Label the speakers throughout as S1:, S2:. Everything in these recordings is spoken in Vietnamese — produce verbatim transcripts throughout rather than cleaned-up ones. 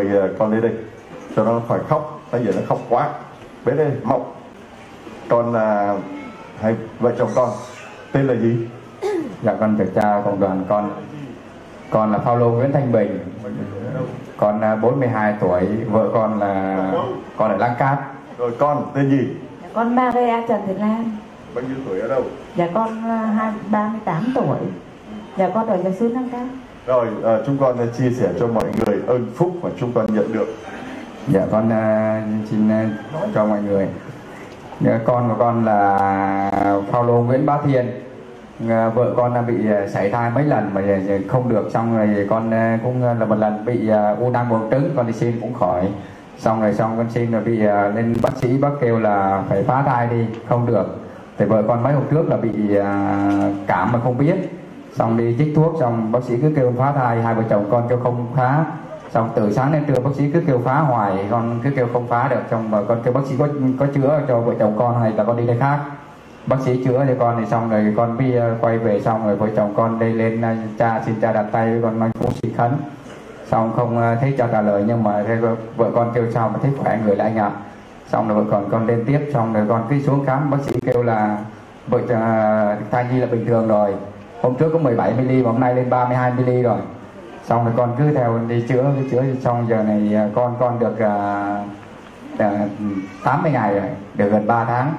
S1: con lên đây cho nó khỏi khóc, bây giờ nó khóc quá. Bé đây Mộng, con là hai vợ chồng con tên là gì?
S2: Dạ con được chào cộng đoàn. Con con là Paulo Nguyễn Thanh Bình, con bốn mươi hai tuổi, vợ con là con ở Lăng Cát.
S1: Rồi con tên gì?
S3: Dạ, con Maria Trần Thị Lan.
S1: Bao nhiêu tuổi ở đâu?
S3: Dạ con hai ba mươi tám tuổi. Dạ con ở nhà xứ Lăng Cát.
S1: Rồi à, chúng con chia sẻ cho mọi người ơn phúc mà chúng con nhận được.
S2: Dạ con uh, xin uh, cho mọi người. Con của con là Paulo Nguyễn Bá Thiên. Uh, vợ con đã bị uh, sảy thai mấy lần mà uh, không được, xong rồi con uh, cũng là một lần bị uh, u nang buồng trứng, con đi xin cũng khỏi. Xong rồi xong con xin rồi bị uh, lên bác sĩ, bác kêu là phải phá thai đi, không được. Thì vợ con mấy hôm trước là bị uh, cảm mà không biết, xong đi chích thuốc, xong bác sĩ cứ kêu phá thai, hai vợ chồng con kêu không phá. Xong từ sáng đến trưa bác sĩ cứ kêu phá hoài, con cứ kêu không phá được. Xong mà con kêu bác sĩ có có chữa cho vợ chồng con hay là con đi nơi khác. Bác sĩ chữa cho con thì xong rồi con đi uh, quay về, xong rồi vợ chồng con đây lên uh, cha xin cha đặt tay với con, nói cũng xin khấn. Xong không uh, thấy cha trả lời, nhưng mà vợ con kêu sao mà thấy khỏe người lại anh ạ. Xong rồi vợ con con lên tiếp, xong rồi con cứ xuống khám, bác sĩ kêu là vợ uh, thai nhi là bình thường rồi. Hôm trước có mười bảy mi-li-lít mà hôm nay lên ba mươi hai mi-li-lít rồi. Xong rồi con cứ theo đi chữa, cứ chữa xong giờ này con con được uh, uh, tám mươi ngày rồi, được gần ba tháng.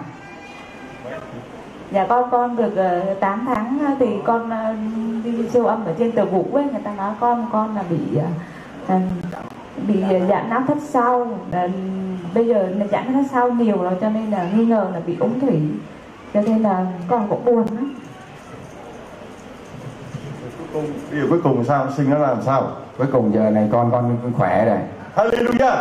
S3: Dạ con con được uh, tám tháng thì con uh, đi siêu âm ở trên Tờ Vũ ấy, người ta nói con con là bị uh, bị giãn não thất sau. Uh, bây giờ là giãn não thất sau nhiều rồi cho nên là nghi ngờ là bị ung thủy, cho nên là con cũng buồn lắm.
S1: Điều cuối cùng sao sinh nó làm sao?
S2: Cuối cùng giờ này con con khỏe rồi.
S1: Hallelujah.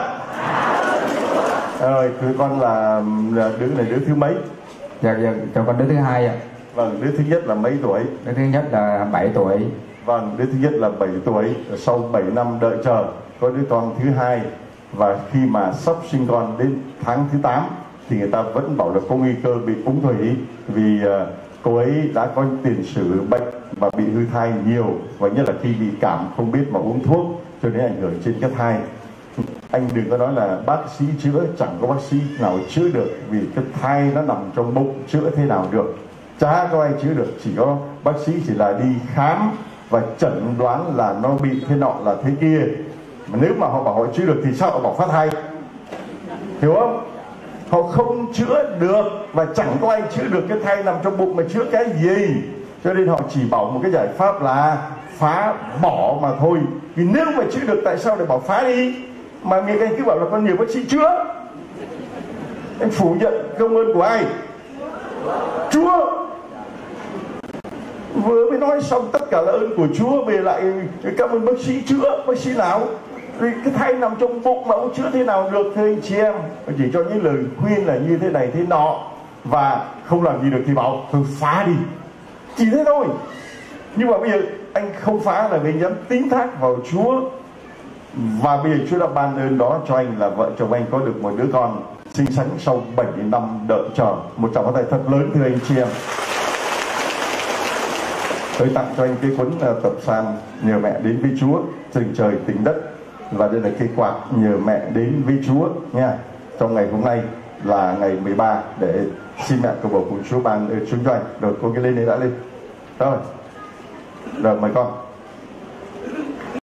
S1: Rồi cứ con là, là đứa này đứa thứ mấy?
S2: Dạ dạ cho con đứa thứ hai ạ.
S1: Vâng, đứa thứ nhất là mấy tuổi?
S2: Đứa thứ nhất là bảy tuổi.
S1: Vâng, đứa thứ nhất là bảy tuổi. Sau bảy năm đợi chờ có đứa con thứ hai, và khi mà sắp sinh con đến tháng thứ tám thì người ta vẫn bảo là có nguy cơ bị ung thủy, vì uh, cô ấy đã có tiền sử bệnh và bị hư thai nhiều, và nhất là khi bị cảm không biết mà uống thuốc cho nên ảnh hưởng trên cái thai. Anh đừng có nói là bác sĩ chữa, chẳng có bác sĩ nào chữa được, vì cái thai nó nằm trong bụng, chữa thế nào được, chả có ai chữa được. Chỉ có bác sĩ chỉ là đi khám và chẩn đoán là nó bị thế nọ là thế kia, mà nếu mà họ bảo họ chữa được thì sao họ bảo phá thai, hiểu không? Họ không chữa được, và chẳng có ai chữa được cái thai nằm trong bụng mà chữa cái gì. Cho nên họ chỉ bảo một cái giải pháp là phá bỏ mà thôi. Vì nếu mà chữa được tại sao lại bảo phá đi? Mà người anh cứ bảo là con nhiều bác sĩ chữa. Anh phủ nhận công ơn của ai? Chúa. Vừa mới nói xong tất cả là ơn của Chúa, về lại cảm ơn bác sĩ chữa. Bác sĩ nào? Vì cái thai nằm trong bụng mà ông chữa thế nào được thưa anh chị em? Chỉ cho những lời khuyên là như thế này thế nọ, và không làm gì được thì bảo thôi phá đi, chỉ thế thôi. Nhưng mà bây giờ anh không phá là vì anh dám tín thác vào Chúa, và bây giờ Chúa đã ban ơn đó cho anh là vợ chồng anh có được một đứa con xinh xắn sau bảy năm đợi chờ. Một tràng pháo tay thật lớn thưa anh chị em. Tôi tặng cho anh cái cuốn uh, tập san Nhờ Mẹ Đến Với Chúa, Rừng Trời Tính Đất, và đây là cây quạt Nhờ Mẹ Đến Với Chúa nha. Trong ngày hôm nay là ngày mười ba, để xin mẹ cầu bầu cùng Chúa ban ơn chúng cho anh. Rồi cô cái lên đây đã lên. Rồi, rồi mời con.